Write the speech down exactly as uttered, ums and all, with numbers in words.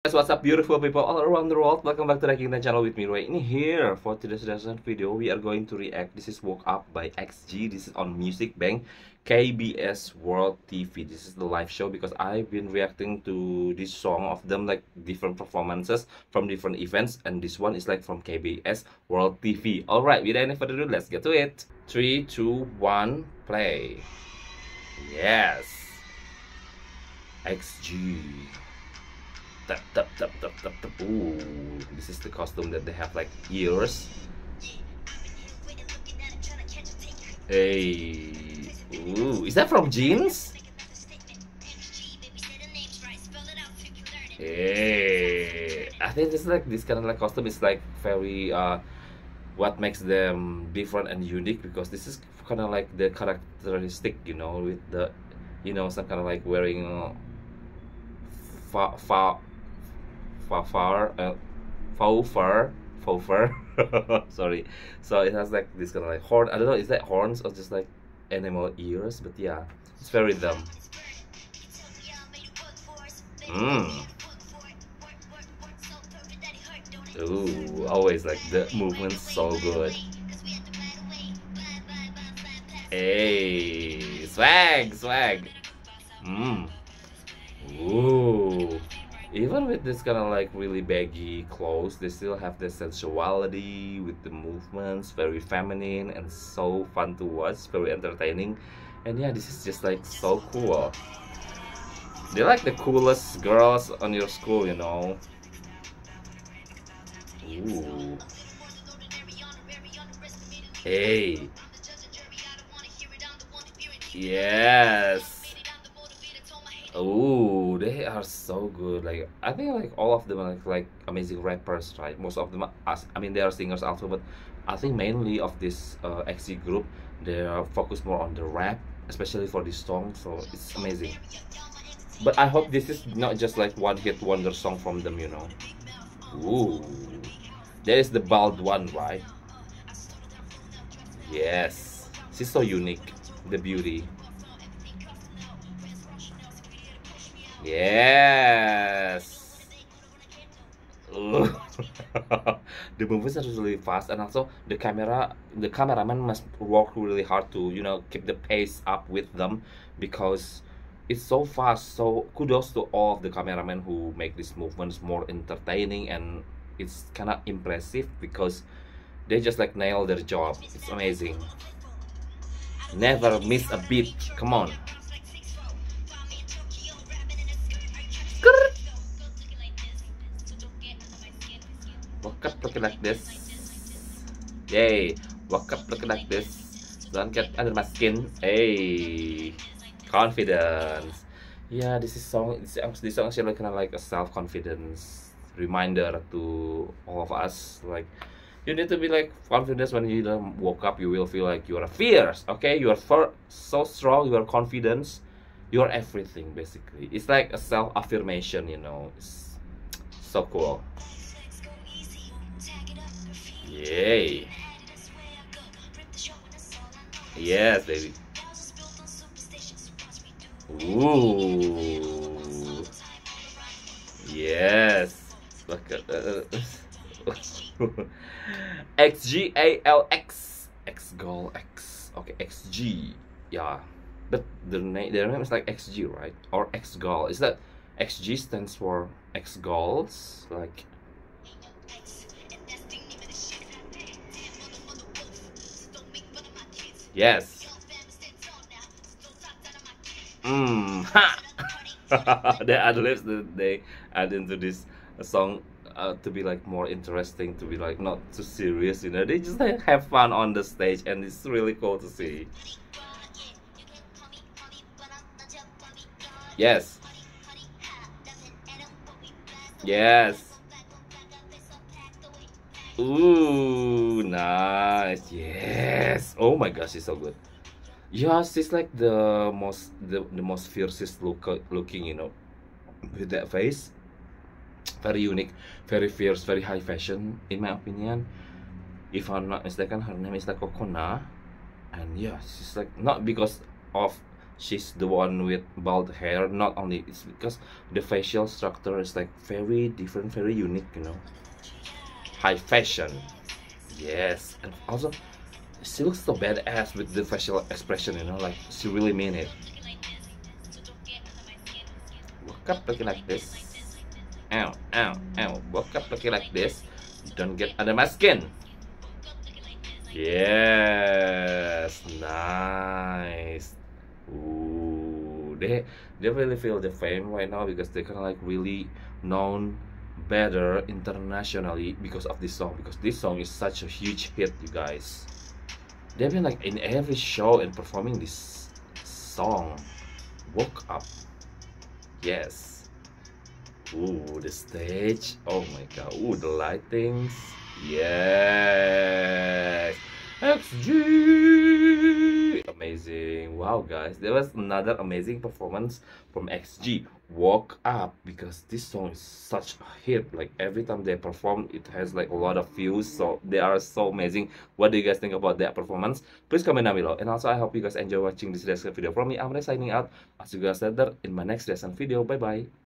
guys, what's up beautiful people all around the world? Welcome back to the Kingdom channel with me right in here. For today's recent video, we are going to react. This is Woke Up by X G. This is on Music Bank K B S World T V. This is the live show because I've been reacting to this song of them, like different performances from different events, and this one is like from K B S World T V. Alright, without any further ado, let's get to it. three, two, one, play. Yes, X G. Tap, tap, tap, tap, tap, tap. Ooh, this is the costume that they have like ears. Hey, ooh, is that from Jeans? Hey, I think this is like this kind of like costume is like very uh, what makes them different and unique, because this is kind of like the characteristic, you know, with the, you know, some kind of like wearing uh, far far. Far, far, uh, faux fur, faux fur. Sorry. So it has like this kind of like horn. I don't know, is that horns or just like animal ears? But yeah, it's very dumb. Mmm. Ooh, always like the movement's so good. Hey, swag, swag. Mmm. Ooh. Even with this kind of like really baggy clothes, they still have the sensuality with the movements, very feminine and so fun to watch, very entertaining. And yeah, this is just like so cool. They're like the coolest girls on your school, you know. Ooh. Hey. Yes. Oh, they are so good. Like I think like all of them are like, like amazing rappers, right? Most of them are, I mean, they are singers also, but I think mainly of this uh, X G group, they are focused more on the rap, especially for this song. So it's amazing. But I hope this is not just like one hit wonder song from them, you know. Ooh, there is the bald one, right? Yes, she's so unique. The beauty. Yes. The movies are really fast, and also the camera, the cameraman must work really hard to, you know, keep the pace up with them, because it's so fast. So kudos to all of the cameramen who make these movements more entertaining, and it's kind of impressive because they just like nail their job. It's amazing. Never miss a beat. Come on. Walk up looking like this. Yay. Walk up looking like this. Don't get under my skin. Hey. Confidence. Yeah, this is song this, this song is actually kind of like a self-confidence reminder to all of us. Like, you need to be like confident. When you don't woke up, you will feel like you are fierce. Okay, you are for, so strong, you are confident, you are everything basically. It's like a self-affirmation, you know. It's so cool. Yay. Yes, baby. Ooh. Yes. Look at uh, X G A L X. X Goal X. Okay, X G. Yeah. But the name their name is like X G, right? Or X Goal. Is that X G stands for X Goals? Like, yes. Mmm. The ad libs that they add into this song uh, to be like more interesting, to be like not too serious, you know. They just like have fun on the stage, and it's really cool to see. Yes. Yes. Ooh, nice. Yes. Oh my gosh, she's so good. Yeah, she's like the most the, the most fiercest look looking, you know, with that face. Very unique, very fierce, very high fashion, in my opinion. If I'm not mistaken, her name is like Kokona. And yeah, she's like, not because of she's the one with bald hair. Not only it's because the facial structure is like very different, very unique, you know. High fashion. Yes, and also she looks so badass with the facial expression, you know, like she really mean it. Woke up looking like this. Ow, ow, ow. Woke up looking like this. Don't get under my skin. Yes, nice. Ooh, they they really feel the fame right now because they kind of like really known better internationally because of this song. Because this song is such a huge hit, you guys. They've been like in every show and performing this song. Woke up. Yes. Ooh, the stage. Oh my god. Ooh, the lightings. Yes. X G. Amazing. Wow, guys. There was another amazing performance from X G. Woke Up, because this song is such a hit. Like every time they perform, it has like a lot of views. So they are so amazing. What do you guys think about that performance? Please comment down below. And also I hope you guys enjoy watching this reaction video from me. I'm Rey signing out. I'll see you guys later in my next reaction video. Bye bye.